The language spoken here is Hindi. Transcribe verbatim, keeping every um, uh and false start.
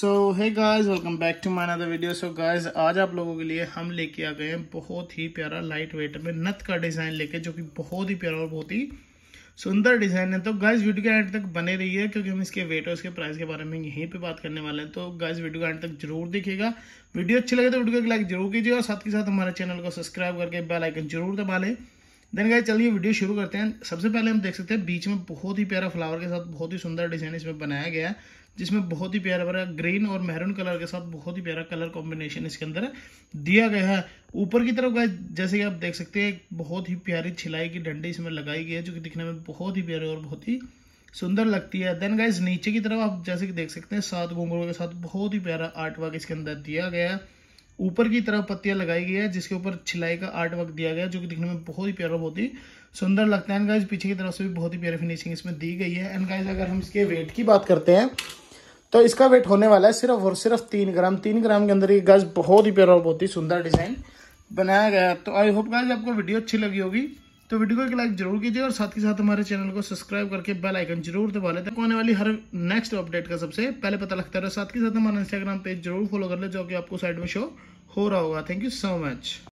So hey guys, welcome back to my another video. So guys, आज आप लोगों के लिए हम लेके आ गए हैं बहुत ही प्यारा लाइट वेट में नथ का डिज़ाइन लेके, जो कि बहुत ही प्यारा और बहुत ही सुंदर डिज़ाइन है। तो गाइस वीडियो के एंड तक बने रहिए, क्योंकि हम इसके वेट और इसके प्राइस के बारे में यहीं पे बात करने वाले हैं। तो गाइस वीडियो के एंड तक जरूर देखिएगा। वीडियो अच्छी लगे तो वीडियो को लाइक जरूर कीजिए और साथ के साथ हमारे चैनल को सब्सक्राइब करके बेल आइकन जरूर दबा लें। देन गाइस चलिए वीडियो शुरू करते हैं। सबसे पहले हम देख सकते हैं बीच में बहुत ही प्यारा फ्लावर के साथ बहुत ही सुंदर डिजाइन इसमें बनाया गया है, जिसमें बहुत ही प्यारा प्यारा ग्रीन और मैरून कलर के साथ बहुत ही प्यारा कलर कॉम्बिनेशन इसके अंदर दिया गया है। ऊपर की तरफ गाइस जैसे कि आप देख सकते हैं बहुत ही प्यारी छिलाई की डंडी इसमें लगाई गई है, जो कि दिखने में बहुत ही प्यारी और बहुत ही सुंदर लगती है। देन गाइस नीचे की तरफ आप जैसे कि देख सकते हैं सात घुंघरूओं के साथ बहुत ही प्यारा आर्ट वर्क इसके अंदर दिया गया है। ऊपर की तरफ पत्तियां लगाई गई है, जिसके ऊपर छिलाई का आर्ट वर्क दिया गया है, जो कि दिखने में बहुत ही प्यारा बहुत ही सुंदर लगता है। एंड गाइस पीछे की तरफ से भी बहुत ही प्यारी फिनिशिंग इसमें दी गई है। एंड गाइस अगर हम इसके वेट की बात करते हैं तो इसका वेट होने वाला है सिर्फ और सिर्फ तीन ग्राम। तीन ग्राम के अंदर ये गाइस बहुत ही प्यारा और बहुत ही सुंदर डिजाइन बनाया गया है। तो आई होप गाइस आपको वीडियो अच्छी लगी होगी, तो वीडियो को एक लाइक जरूर कीजिए और साथ ही साथ हमारे चैनल को सब्सक्राइब करके बेल आइकन जरूर दबा लेते हैं। आने वाली हर नेक्स्ट अपडेट का सबसे पहले पता लगता है। साथ ही साथ हमारा इंस्टाग्राम पेज जरूर फॉलो कर ले, जो कि आपको साइड में शो हो रहा होगा। Thank you so much.